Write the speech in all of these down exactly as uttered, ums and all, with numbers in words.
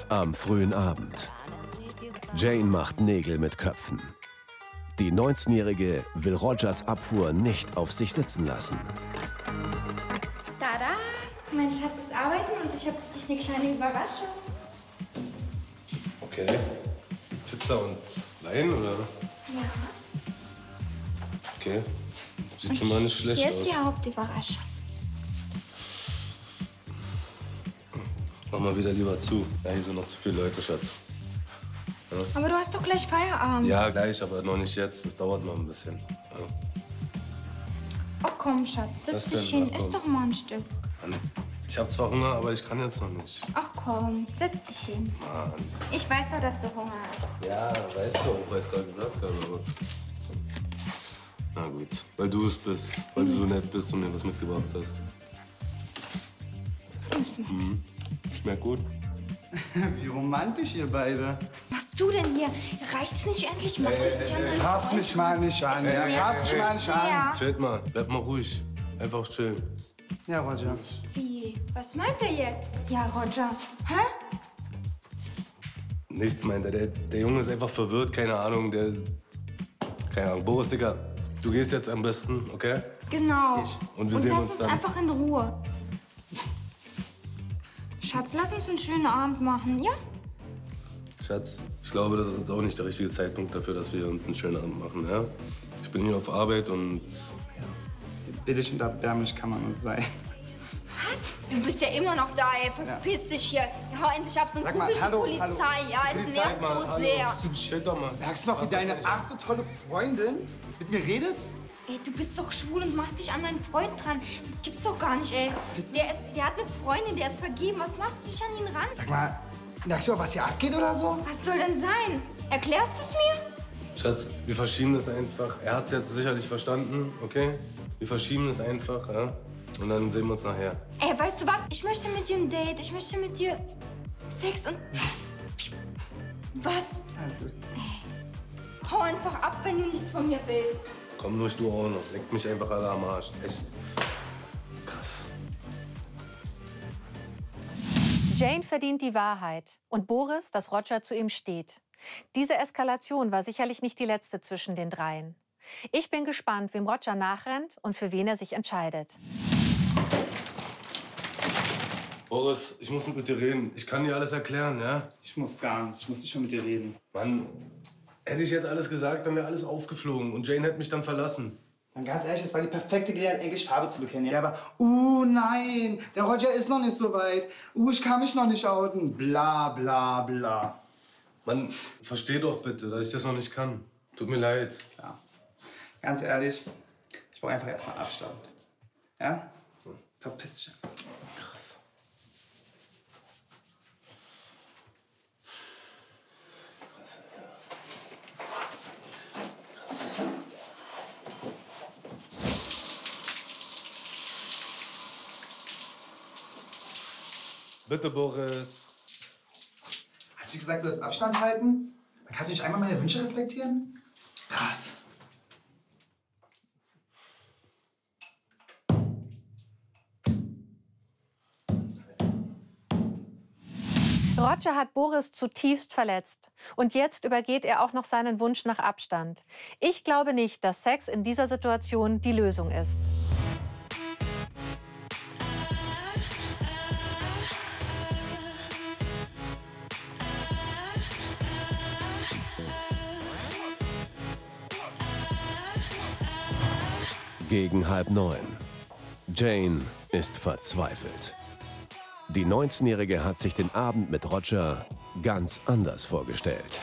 Am frühen Abend. Jane macht Nägel mit Köpfen. Die neunzehnjährige will Rogers Abfuhr nicht auf sich sitzen lassen. Tada! Mein Schatz ist arbeiten und ich habe für dich eine kleine Überraschung. Okay. Pizza und Wein, oder? Ja. Okay. Sieht Und schon mal nicht schlecht hier aus. ist die Hauptüberraschung. Mach mal wieder lieber zu. Ja, hier sind noch zu viele Leute, Schatz. Ja, Aber du hast doch gleich Feierabend. ja gleich, aber noch nicht jetzt. Das dauert noch ein bisschen. Ja. Oh komm, Schatz, Was setz dich denn? hin, Ach, iss komm. doch mal ein Stück. Mann, ich hab zwar Hunger, aber ich kann jetzt noch nicht. Ach komm, setz dich hin. Mann. Ich weiß doch, dass du Hunger hast. Ja, weißt du auch, weil ich es gerade gesagt habe. Aber... Na gut, weil du es bist, weil du so nett bist und mir was mitgebracht hast. Mhm. Schmeckt gut. Wie romantisch ihr beide. Was du denn hier? Reicht's nicht endlich? Mach dich nicht an meinen Fass Freund. mich mal nicht an, ja? Fass mich mal nicht an. Ja. Chillt mal, bleib mal ruhig. Einfach chillen. Ja, Roger. Wie? Was meint er jetzt? Ja, Roger. Hä? Nichts meint er. Der, der Junge ist einfach verwirrt, keine Ahnung. Der ist... Keine Ahnung. Boris, Digga, du gehst jetzt am besten, okay? Genau. Und wir sehen lass uns uns dann. einfach in Ruhe. Schatz, lass uns einen schönen Abend machen, ja? Schatz, ich glaube, das ist jetzt auch nicht der richtige Zeitpunkt dafür, dass wir uns einen schönen Abend machen, ja? Ich bin hier auf Arbeit und... Ja. Billig und erbärmlich kann man uns sein. Was? Du bist ja immer noch da, ey. Verpiss dich hier. Hau endlich ab, sonst Sag rufe mal, ich die hallo, Polizei. hallo. Ja, es Polizei, nervt so Hallo, sehr. chill doch mal. Merkst du noch, wie deine ach so tolle Freundin mit mir redet? Ey, du bist doch schwul und machst dich an deinen Freund dran. Das gibt's doch gar nicht, ey. Der, ist, der hat eine Freundin, der ist vergeben. Was machst du dich an ihn ran? Sag mal, merkst du auch, was hier abgeht oder so? Was soll denn sein? Erklärst du's mir? Schatz, wir verschieben das einfach. Er hat's jetzt sicherlich verstanden, okay? Wir verschieben das einfach, ja? Und dann sehen wir uns nachher. Ey, weißt du was? Ich möchte mit dir ein Date. Ich möchte mit dir Sex und... Was? Alles gut. Hau einfach ab, wenn du nichts von mir willst. Komm nur, du auch noch. Leckt mich einfach alle am Arsch. Echt. Krass. Jane verdient die Wahrheit und Boris, dass Roger zu ihm steht. Diese Eskalation war sicherlich nicht die letzte zwischen den dreien. Ich bin gespannt, wem Roger nachrennt und für wen er sich entscheidet. Boris, ich muss mit dir reden. Ich kann dir alles erklären, ja? Ich muss gar nicht. Ich muss nicht mehr mit dir reden. Mann, hätte ich jetzt alles gesagt, dann wäre alles aufgeflogen und Jane hätte mich dann verlassen. Dann ganz ehrlich, das war die perfekte Gelegenheit, Englisch Farbe zu bekennen. Ja, aber, uh, nein, der Roger ist noch nicht so weit. Uh, ich kann mich noch nicht outen. Bla, bla, bla. Mann, versteh doch bitte, dass ich das noch nicht kann. Tut mir leid. Ja. Ganz ehrlich, ich brauche einfach erstmal Abstand. Ja? Verpiss dich. Krass. Krass, Alter. Krass. Bitte, Boris. Hast du gesagt, du sollst Abstand halten? Dann kannst du nicht einmal meine Wünsche respektieren? Krass. Roger hat Boris zutiefst verletzt. Und jetzt übergeht er auch noch seinen Wunsch nach Abstand. Ich glaube nicht, dass Sex in dieser Situation die Lösung ist. Gegen halb neun. Jane ist verzweifelt. Die neunzehnjährige hat sich den Abend mit Roger ganz anders vorgestellt.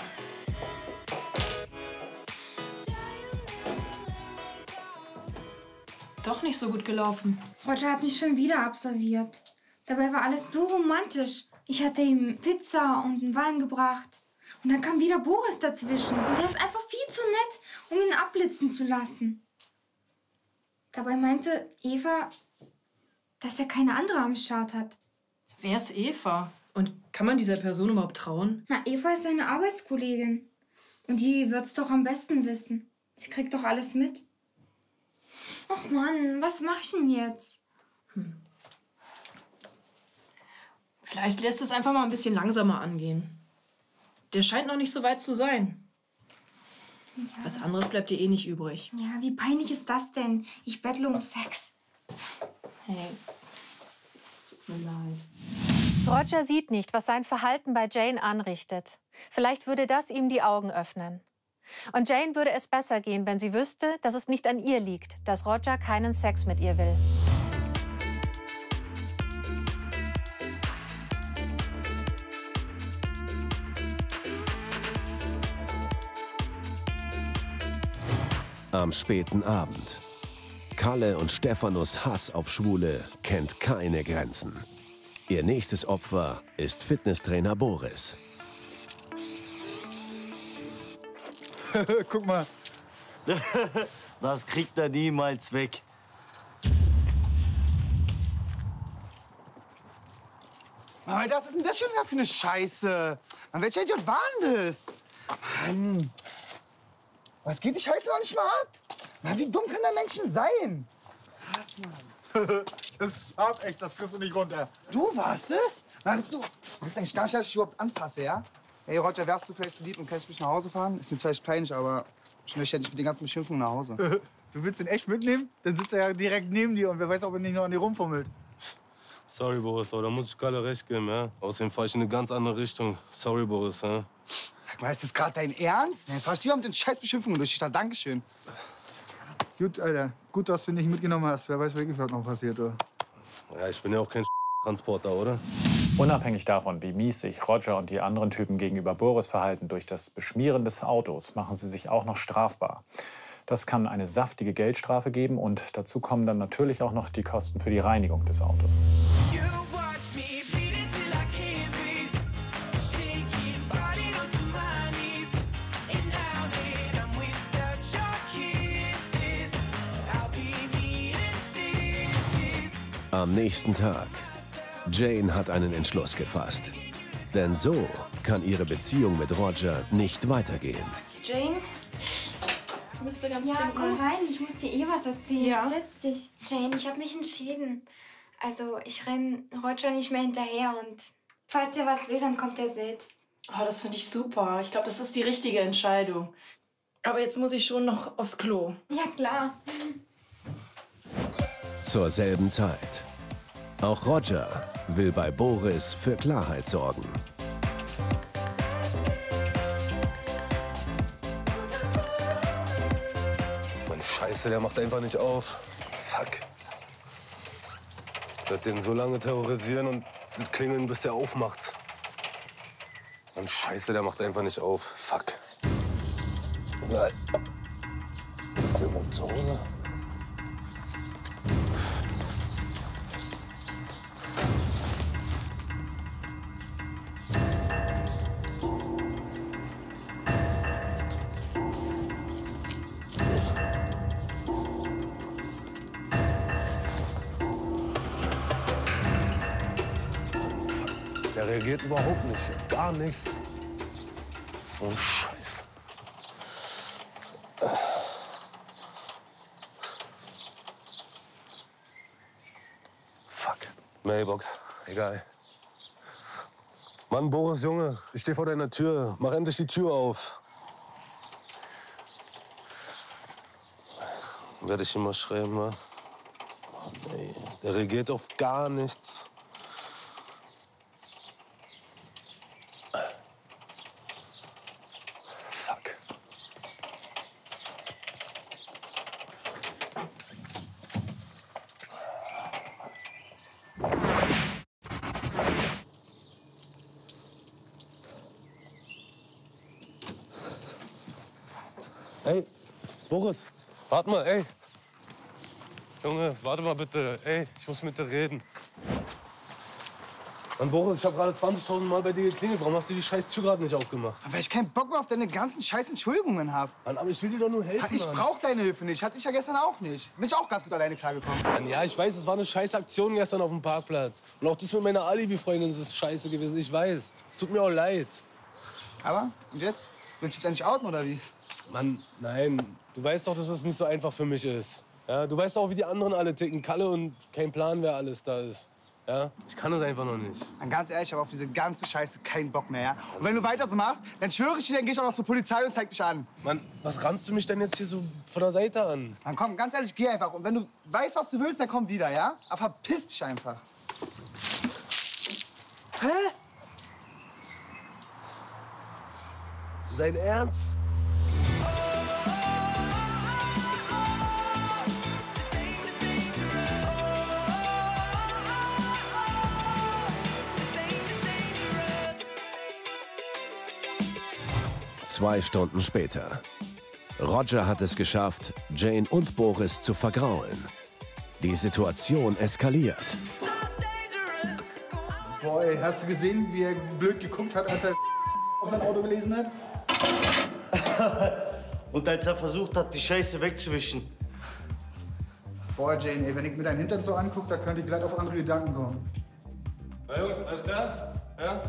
Doch nicht so gut gelaufen. Roger hat mich schon wieder absolviert. Dabei war alles so romantisch. Ich hatte ihm Pizza und einen Wein gebracht. Und dann kam wieder Boris dazwischen. Und der ist einfach viel zu nett, um ihn abblitzen zu lassen. Dabei meinte Eva, dass er keine andere am Start hat. Wer ist Eva? Und kann man dieser Person überhaupt trauen? Na, Eva ist seine Arbeitskollegin. Und die wird's doch am besten wissen. Sie kriegt doch alles mit. Ach Mann, was mach ich denn jetzt? Vielleicht lässt es einfach mal ein bisschen langsamer angehen. Der scheint noch nicht so weit zu sein. Ja. Was anderes bleibt dir eh nicht übrig. Ja, wie peinlich ist das denn? Ich bettle um Sex. Hey, es tut mir leid. Roger sieht nicht, was sein Verhalten bei Jane anrichtet. Vielleicht würde das ihm die Augen öffnen. Und Jane würde es besser gehen, wenn sie wüsste, dass es nicht an ihr liegt, dass Roger keinen Sex mit ihr will. Am späten Abend. Kalle und Stephanus Hass auf Schwule kennt keine Grenzen. Ihr nächstes Opfer ist Fitnesstrainer Boris. Guck mal. Das kriegt er niemals weg. Aber was ist denn das schon wieder für eine Scheiße? Mann, welcher Idiot war denn das? Mann. Was geht die Scheiße noch nicht mal ab? Mann, wie dumm können da Menschen sein? Krass, Mann. Das ist farbecht, das kriegst du nicht runter. Du warst es? Mann, bist du... Du bist eigentlich gar nicht, dass ich überhaupt anfasse, ja? Hey, Roger, wärst du vielleicht so lieb und kann ich mich nach Hause fahren? Ist mir zwar echt peinlich, aber ich möchte ja nicht mit den ganzen Beschimpfungen nach Hause. Du willst den echt mitnehmen? Dann sitzt er ja direkt neben dir und wer weiß, ob er nicht noch an dir rumfummelt. Sorry, Boris, aber da muss ich Kalle recht geben, ja? Außerdem fahre ich in eine ganz andere Richtung. Sorry, Boris, ja? Sag mal, ist das gerade dein Ernst? Ja, fahr ich lieber mit den scheiß Beschimpfungen durch die Stadt. Dankeschön. Gut, Alter. Gut, dass du nicht mitgenommen hast. Wer weiß, wirklich, was noch passiert, oder? Ja, ich bin ja auch kein Transporter, oder? Unabhängig davon, wie mies sich Roger und die anderen Typen gegenüber Boris verhalten, durch das Beschmieren des Autos machen sie sich auch noch strafbar. Das kann eine saftige Geldstrafe geben und dazu kommen dann natürlich auch noch die Kosten für die Reinigung des Autos. Am nächsten Tag. Jane hat einen Entschluss gefasst. Denn so kann ihre Beziehung mit Roger nicht weitergehen. Jane? Müsste ganz Ja, dringend komm mal- rein, ich muss dir eh was erzählen. Ja? Setz dich. Jane, ich habe mich entschieden. Also, ich renn Roger nicht mehr hinterher und falls er was will, dann kommt er selbst. Oh, das finde ich super. Ich glaube, das ist die richtige Entscheidung. Aber jetzt muss ich schon noch aufs Klo. Ja, klar. Zur selben Zeit. Auch Roger will bei Boris für Klarheit sorgen. Mann, Scheiße, der macht einfach nicht auf. Fuck. Ich werde den so lange terrorisieren und klingeln, bis der aufmacht. Mann, Scheiße, der macht einfach nicht auf. Fuck. Egal. Ist der überhaupt zu Hause? Der reagiert überhaupt nicht, auf gar nichts. So ein Scheiß. Fuck. Mailbox, egal. Mann, Boris, Junge, ich stehe vor deiner Tür. Mach endlich die Tür auf. Werde ich ihm mal schreiben, wa? Mann, ey, der reagiert auf gar nichts. Fuck. Ey, Boris, warte mal, ey. Junge, warte mal bitte. Ey, ich muss mit dir reden. Mann, Boris, ich habe gerade zwanzigtausend Mal bei dir geklingelt. Warum hast du die scheiß Tür gerade nicht aufgemacht? Weil ich keinen Bock mehr auf deine ganzen scheiß Entschuldigungen habe. Mann, aber ich will dir doch nur helfen, Ich Mann. brauch deine Hilfe nicht. Hatte ich ja gestern auch nicht. Bin ich auch ganz gut alleine klargekommen. Mann, ja, ich weiß, es war eine scheiß Aktion gestern auf dem Parkplatz. Und auch das mit meiner Alibi-Freundin ist scheiße gewesen. Ich weiß. Es tut mir auch leid. Aber, und jetzt? Willst du dich denn nicht outen, oder wie? Mann, nein. Du weißt doch, dass es nicht so einfach für mich ist. Ja, du weißt auch, wie die anderen alle ticken. Kalle und kein Plan, wer alles da ist. Ja? Ich kann das einfach noch nicht. Dann ganz ehrlich, ich habe auf diese ganze Scheiße keinen Bock mehr, ja? Und wenn du weiter so machst, dann schwöre ich dir, dann geh ich auch noch zur Polizei und zeig dich an. Mann, was rannst du mich denn jetzt hier so von der Seite an? Dann komm, ganz ehrlich, geh einfach. Und wenn du weißt, was du willst, dann komm wieder, ja? Aber verpiss dich einfach. Hä? Sein Ernst? Zwei Stunden später. Roger hat es geschafft, Jane und Boris zu vergraulen. Die Situation eskaliert. Boah, ey, hast du gesehen, wie er blöd geguckt hat, als er auf sein Auto gelesen hat? Und als er versucht hat, die Scheiße wegzuwischen. Boah, Jane, ey, wenn ich mir deinen Hintern so angucke, da könnte ich gleich auf andere Gedanken kommen. Na Jungs, alles klar? Ja?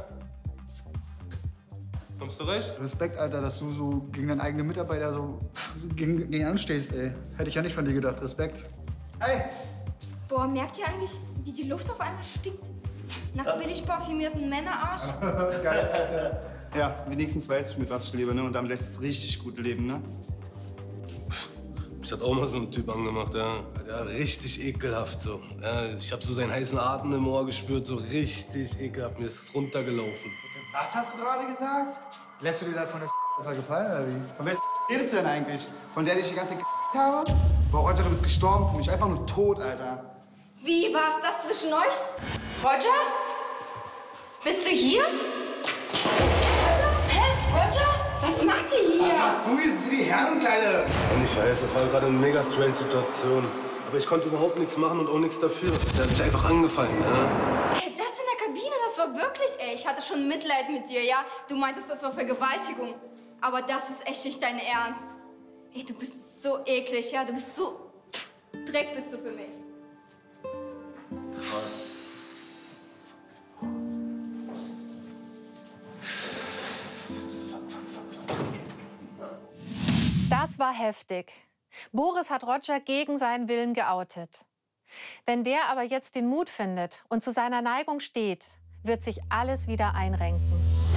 Kommst du recht? Respekt, Alter, dass du so gegen deinen eigenen Mitarbeiter so gegen, gegen anstehst, ey. Hätte ich ja nicht von dir gedacht. Respekt. Hey! Boah, merkt ihr eigentlich, wie die Luft auf einmal stinkt? Nach billig parfümierten Männerarsch? Geil, Alter. Ja, wenigstens weiß ich, mit was ich lebe, ne? Und damit lässt es richtig gut leben, ne? Mich hat auch mal so ein Typ angemacht, ja. Ja, richtig ekelhaft so. Ja, ich hab so seinen heißen Atem im Ohr gespürt, so richtig ekelhaft. Mir ist es runtergelaufen. Was hast du gerade gesagt? Lässt du dir das von der einfach gefallen, oder wie? Von welcher redest du denn eigentlich? Von der, die ich die ganze Zeit habe? Boah, Roger, du bist gestorben für mich. Einfach nur tot, Alter. Wie, war's das zwischen euch? Roger? Bist du hier? Roger? Hä? Roger? Was macht ihr hier? Was machst du jetzt, die Herrenkleide? Und ich weiß, das war gerade eine mega strange Situation. Aber ich konnte überhaupt nichts machen und auch nichts dafür. Der hat mich einfach angefallen, ja. Ey, das in der Kabine, das war wirklich, ey, ich hatte schon Mitleid mit dir, ja? Du meintest, das war Vergewaltigung. Aber das ist echt nicht dein Ernst. Ey, du bist so eklig, ja? Du bist so... Dreck bist du für mich. Krass. Das war heftig. Boris hat Roger gegen seinen Willen geoutet. Wenn der aber jetzt den Mut findet und zu seiner Neigung steht, wird sich alles wieder einrenken.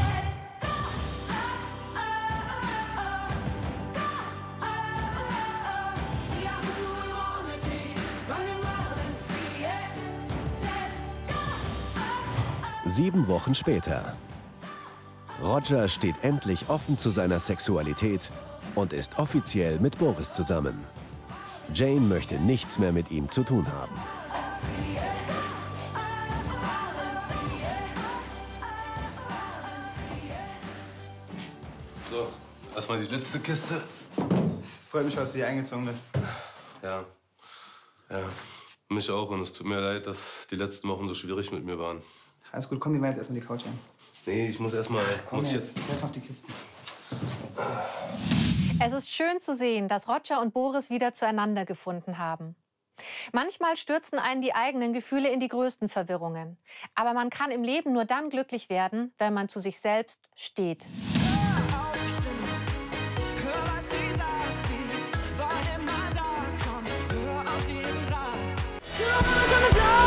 Sieben Wochen später. Roger steht endlich offen zu seiner Sexualität und ist offiziell mit Boris zusammen. Jane möchte nichts mehr mit ihm zu tun haben. So, erstmal die letzte Kiste. Es freut mich, dass du hier eingezogen bist. Ja. Ja, mich auch. Und es tut mir leid, dass die letzten Wochen so schwierig mit mir waren. Alles gut, komm, wir machen jetzt erstmal die Couch ein. Nee, ich muss erstmal. Komm muss ich jetzt, jetzt auf die Kisten. Es ist schön zu sehen, dass Roger und Boris wieder zueinander gefunden haben. Manchmal stürzen einen die eigenen Gefühle in die größten Verwirrungen. Aber man kann im Leben nur dann glücklich werden, wenn man zu sich selbst steht. On the floor.